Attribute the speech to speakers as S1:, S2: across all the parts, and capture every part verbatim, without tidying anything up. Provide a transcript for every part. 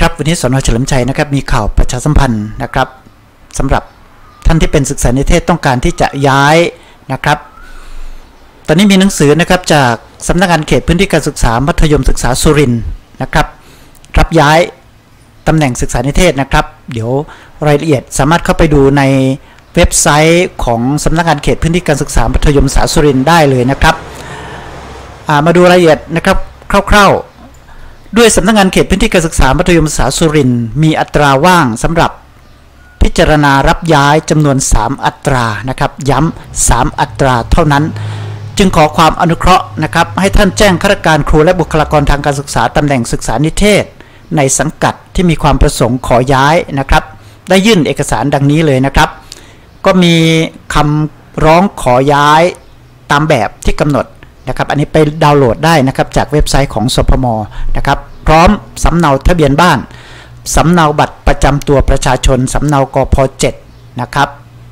S1: ครับวันนี้สน.เฉลิมชัยนะครับมีข่าวประชาสัมพันธ์นะครับสำหรับท่านที่เป็นศึกษานิเทศต้องการที่จะย้ายนะครับตอนนี้มีหนังสือนะครับจากสำนักงานเขตพื้นที่การศึกษามัธยมศึกษาสุรินทร์นะครับรับย้ายตำแหน่งศึกษานิเทศนะครับเดี๋ยวรายละเอียดสามารถเข้าไปดูในเว็บไซต์ของสำนักงานเขตพื้นที่การศึกษามัธยมศึกษาสุรินทร์ได้เลยนะครับมาดูรายละเอียดนะครับคร่าวๆด้วยสำนักงานเขตพื้นที่การศึกษามัธยมศึกษาสุรินทร์มีอัตราว่างสำหรับพิจารณารับย้ายจำนวนสามอัตรานะครับย้ำสามอัตราเท่านั้นจึงขอความอนุเคราะห์นะครับให้ท่านแจ้งข้าราชการครูและบุคลากรทางการศึกษาตำแหน่งศึกษานิเทศในสังกัดที่มีความประสงค์ขอย้ายนะครับได้ยื่นเอกสารดังนี้เลยนะครับก็มีคำร้องขอย้ายตามแบบที่กำหนดนะครับอันนี้ไปดาวน์โหลดได้นะครับจากเว็บไซต์ของสพมนะครับพร้อมสำเนาทะเบียนบ้านสำเนาบัตรประจำตัวประชาชนสำเนากพ.เจ็ดนะครับ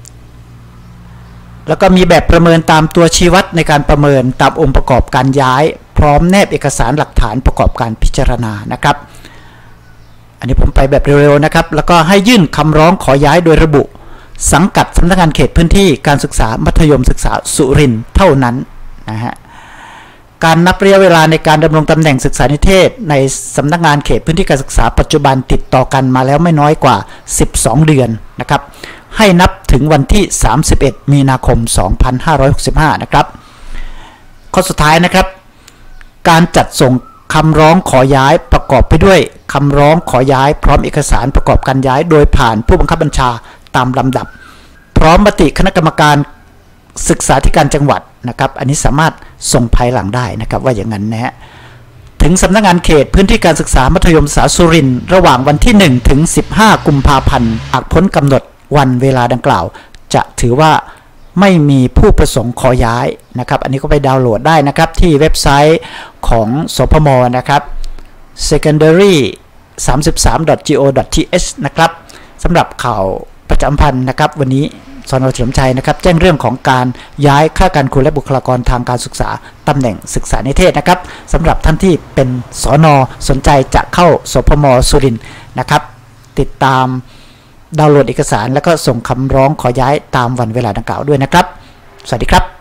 S1: แล้วก็มีแบบประเมินตามตัวชี้วัดในการประเมินตามองค์ประกอบการย้ายพร้อมแนบเอกสารหลักฐานประกอบการพิจารณานะครับอันนี้ผมไปแบบเร็วๆนะครับแล้วก็ให้ยื่นคำร้องขอย้ายโดยระบุสังกัดสำนักงานเขตพื้นที่การศึกษามัธยมศึกษาสุรินทร์เท่านั้นนะฮะการนับระยะเวลาในการดำรงตำแหน่งศึกษานิเทศในสำนักงานเขตพื้นที่การศึกษาปัจจุบันติดต่อกันมาแล้วไม่น้อยกว่าสิบสองเดือนนะครับให้นับถึงวันที่สามสิบเอ็ดมีนาคมสองพันห้าร้อยหกสิบห้านะครับข้อสุดท้ายนะครับการจัดส่งคำร้องขอย้ายประกอบไปด้วยคำร้องขอย้ายพร้อมเอกสารประกอบการย้ายโดยผ่านผู้บังคับบัญชาตามลำดับพร้อมมติคณะกรรมการศึกษาธิการจังหวัดนะครับอันนี้สามารถส่งภายหลังได้นะครับว่าอย่างนั้นนะฮะถึงสำนักงานเขตพื้นที่การศึกษามัธยมศึกษาสุรินทร์ระหว่างวันที่หนึ่งถึงสิบห้ากุมภาพันธ์หากพ้นกำหนดวันเวลาดังกล่าวจะถือว่าไม่มีผู้ประสงค์ขอย้ายนะครับอันนี้ก็ไปดาวน์โหลดได้นะครับที่เว็บไซต์ของสพมนะครับ เซคันดารี สามสิบสาม ดอท จี โอ ดอท ที เอช นะครับสำหรับข่าวประจำพันธ์นะครับวันนี้สน.เฉลิมชัยนะครับแจ้งเรื่องของการย้ายข้าราชการครูและบุคลากรทางการศึกษาตำแหน่งศึกษานิเทศนะครับสำหรับท่านที่เป็นสน.สนใจจะเข้าสพม.สุรินทร์นะครับติดตามดาวน์โหลดเอกสารแล้วก็ส่งคำร้องขอย้ายตามวันเวลาดังกล่าวด้วยนะครับสวัสดีครับ